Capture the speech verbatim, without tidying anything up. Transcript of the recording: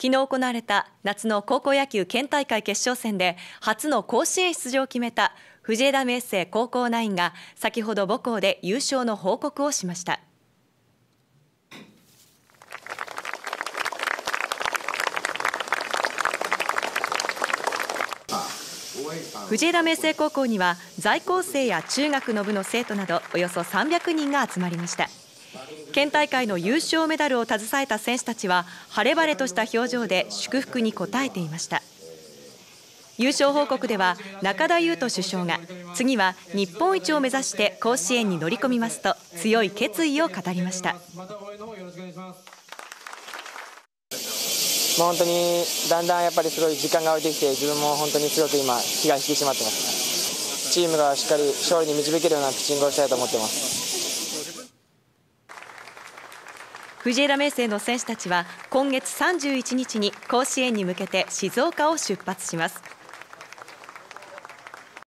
昨日行われた夏の高校野球県大会決勝戦で初の甲子園出場を決めた藤枝明誠高校ナインが先ほど母校で優勝の報告をしました。藤枝明誠高校には在校生や中学の部の生徒などおよそさんびゃくにんが集まりました。県大会の優勝メダルを携えた選手たちは晴れ晴れとした表情で祝福に応えていました。優勝報告では中田裕斗主将が次は日本一を目指して甲子園に乗り込みますと強い決意を語りました。 まあ、本当にだんだんやっぱりすごい時間が置いてきて自分も本当にすごく今気が引き締まってます。チームがしっかり勝利に導けるようなピッチングをしたいと思ってます。 藤枝明誠の選手たちは今月さんじゅういちにちに甲子園に向けて静岡を出発します。